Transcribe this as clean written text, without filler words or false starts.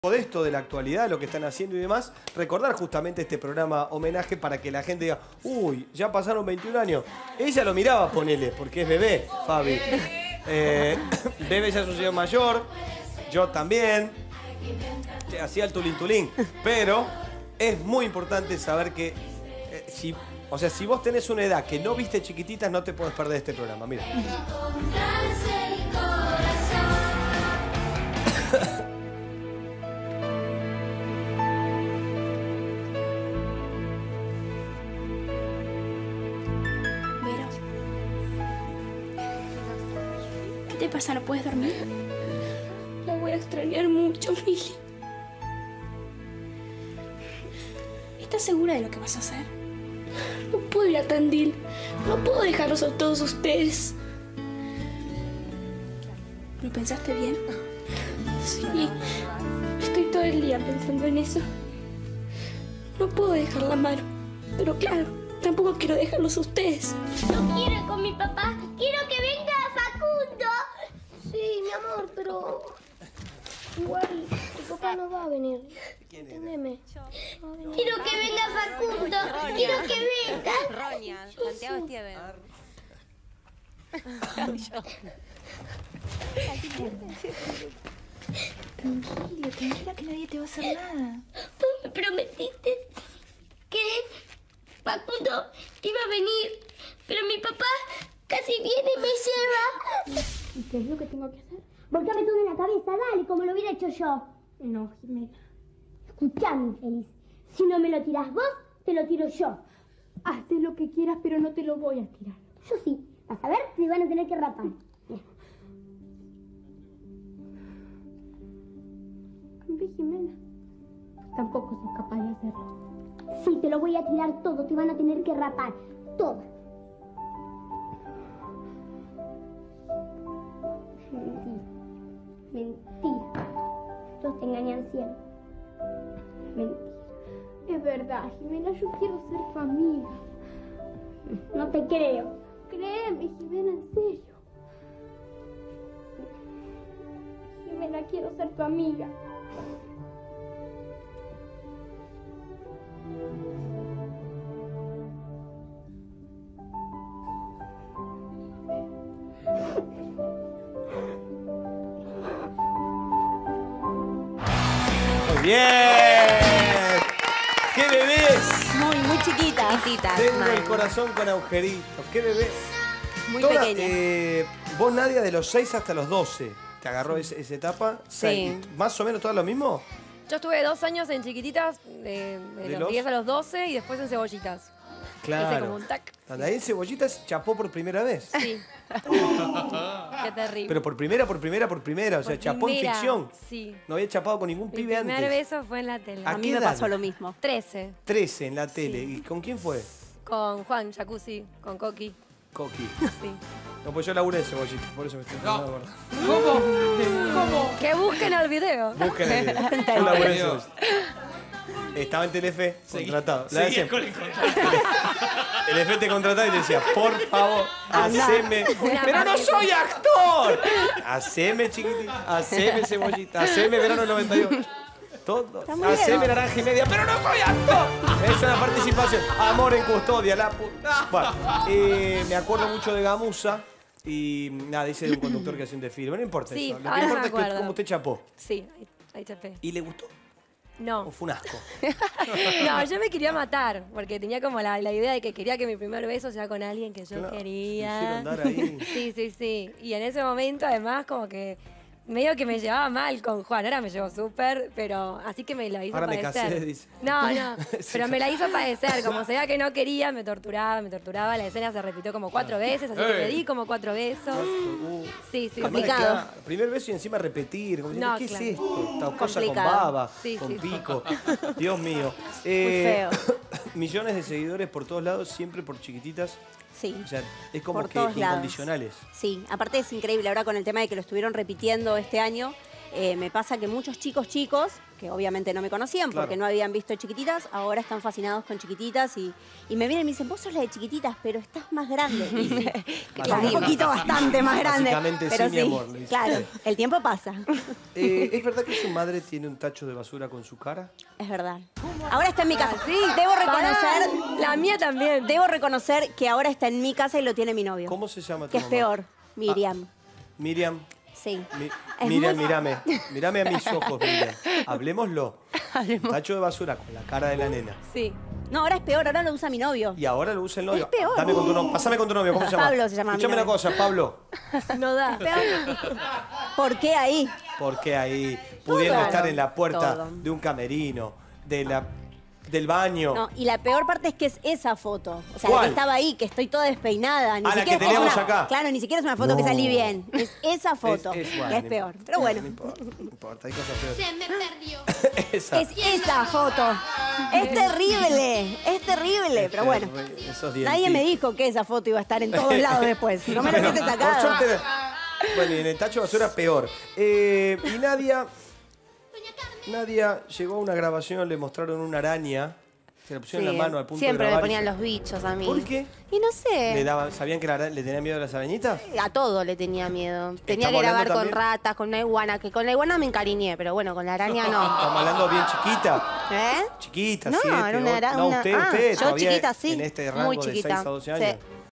De esto, de la actualidad, lo que están haciendo y demás, recordar justamente este programa homenaje para que la gente diga, uy, ya pasaron 21 años. Ella lo miraba, ponele, porque es bebé, Fabi. Bebé ya es un señor mayor, yo también. Hacía el tulín tulín. Pero es muy importante saber que, si vos tenés una edad que no viste Chiquititas, no te podés perder este programa. Mira. ¿Qué te pasa? ¿No puedes dormir? La voy a extrañar mucho, Mili. ¿Estás segura de lo que vas a hacer? No puedo ir a Tandil. No puedo dejarlos a todos ustedes. ¿Lo pensaste bien? Sí. Estoy todo el día pensando en eso. No puedo dejar la mano. Pero claro, tampoco quiero dejarlos a ustedes. No quiero ir con mi papá. Quiero que venga Facundo. Sí, mi amor, pero igual tu papá no va a venir. Entendeme. Quiero que venga Facundo. Quiero que venga. Roña, Santiago Esteban. Tranquila que nadie te va a hacer nada. Tú me prometiste que Facundo iba a venir, pero mi papá casi viene y me lleva. ¿Y qué es lo que tengo que hacer? Volcame todo en la cabeza, dale, como lo hubiera hecho yo. No, Jimena. Escuchame, infeliz. Si no me lo tirás vos, te lo tiro yo. Haz lo que quieras, pero no te lo voy a tirar. Yo sí. Vas a ver, te van a tener que rapar. Ve, Jimena. Tampoco sos capaz de hacerlo. Sí, te lo voy a tirar todo. Te van a tener que rapar. Todo. Mentira. Todos te engañan siempre. Mentira. Es verdad, Jimena, yo quiero ser tu amiga. No te creo. Créeme, Jimena, en serio. Jimena, quiero ser tu amiga. Muy bien. ¡Qué bebés! Muy chiquitas. Tengo el corazón con agujeritos. ¡Qué bebés! Muy Toda, pequeñas. Vos, Nadia, de los 6 hasta los 12, ¿te agarró esa etapa? Sí. ¿Más o menos todo lo mismo? Yo estuve 2 años en Chiquititas, de los 10 a los 12 y después en Cebollitas. Claro. Hice como un tac. Ahí en Cebollitas chapó por primera vez. Sí. Qué terrible. Pero por primera. O sea, chapó en primera, ficción. Sí. No había chapado con ningún Mi pibe primer antes. beso fue en la tele. ¿A A qué mí me edad? pasó lo mismo. 13. 13 en la tele. ¿Y con quién fue? Con Juan Jacuzzi, con Coqui. Coqui. Sí. No, pues yo laburé de Cebollitas, por eso me estoy acordando. Que busquen el video. Busquen el video. Yo laburé de Cebollitas. Estaba en Telefe, contratado. La de siempre. El F te contrataba y te decía, por favor, haceme. ¡Pero no soy actor! Haceme, chiquitito. Haceme Cebollita. Haceme Verano del 92. Todo. Haceme Naranja y Media. ¡Pero no soy actor! Es una participación. Amor en custodia. Bueno, me acuerdo mucho de Gamuza. Y nada, dice de un conductor que hacía un desfile. No importa Sí, eso. Lo que ahora me importa es que acuerdo. cómo usted chapó. Sí, ahí chapé. ¿Y le gustó? No. ¿O fue un asco? No, yo me quería matar, porque tenía como la idea de que quería que mi primer beso sea con alguien que yo Claro, quería. te hicieron dar ahí. Sí. Y en ese momento, además, como que medio que me llevaba mal con Juan. Ahora me llevo súper, pero así que me la hizo Ahora me padecer. casé, dice. No, Sí, pero me la hizo padecer. Como se veía que no quería, me torturaba. La escena se repitió como 4 veces, así que le di como 4 besos. Sí. Complicado. Claro, primer beso y encima repetir. Como diciendo, No, ¿qué claro. es esto? Esta cosa con Complicado. baba, Sí, con sí. pico. Dios mío. feo. Millones de seguidores por todos lados, siempre por Chiquititas. Sí. O sea, es como Por que todos lados. incondicionales. Sí, aparte es increíble ahora con el tema de que lo estuvieron repitiendo este año. me pasa que muchos chicos, que obviamente no me conocían porque no habían visto Chiquititas, ahora están fascinados con Chiquititas y me vienen y me dicen, vos sos la de Chiquititas, pero estás más grande. Y dice, claro, un poquito bastante más grande. Básicamente pero sí, mi amor. Le dice. Claro, el tiempo pasa. ¿Es verdad que su madre tiene un tacho de basura con su cara? Es verdad. Ahora está en mi casa. Sí, debo reconocer. La mía también. Debo reconocer que ahora está en mi casa y lo tiene mi novio. ¿Cómo se llama tu Que es mamá? peor, Miriam. Miriam. Sí. Miriam, mirame a mis ojos, Miriam. Hablemoslo. Un tacho de basura con la cara de la nena. Sí. No, ahora es peor, ahora lo usa mi novio. Y ahora lo usa el novio. Es peor. Pásame con tu novio, ¿cómo se llama? Pablo se llama. Escúchame una cosa, Pablo. No da. ¿Por qué ahí? Porque ahí, pudiendo estar en la puerta Todo. de un camerino, del baño. No, y la peor parte es que es esa foto. O sea, ¿Cuál? la que estaba ahí, que estoy toda despeinada. Ni Ah, la siquiera que es tenemos una- acá. Claro, ni siquiera es una foto que salí bien. Es esa foto. Bueno, que es no peor. importa. Pero bueno. No importa, hay cosas peores. Se me perdió. Esa. Es esa foto. Es terrible. Es terrible. Pero bueno. Esos Nadie dientitos. me dijo que esa foto iba a estar en todos lados después. No me la hubiese Por sacado. suerte. Bueno, y en el tacho de basura peor. Y Nadia llegó a una grabación, le mostraron una araña. Se le pusieron la mano al punto siempre de me grabar. ponían los bichos a mí. ¿Por qué? Y no sé. ¿Sabían que le tenían miedo a las arañitas? A todo le tenía miedo. Tenía que ¿Estamos grabar hablando con también? ratas, con una iguana, que con la iguana me encariñé, pero bueno, con la araña no. Estamos hablando bien chiquita. ¿Eh? Chiquita, No, 7, era una 8. No, usted, yo todavía chiquita, sí. en este rango Muy de chiquita. 6 a 12 años. Sí.